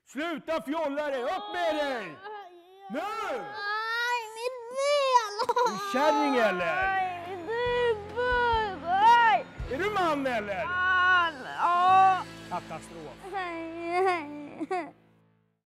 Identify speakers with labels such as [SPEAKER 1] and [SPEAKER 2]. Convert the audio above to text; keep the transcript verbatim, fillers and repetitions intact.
[SPEAKER 1] Sluta fjolla dig, upp med dig! Nu!
[SPEAKER 2] Aj, mitt ben!
[SPEAKER 1] Är du kärring eller?
[SPEAKER 2] Aj, du bugg! Aj!
[SPEAKER 1] Är du man eller?
[SPEAKER 2] Fan! Åh!
[SPEAKER 1] Katastrof.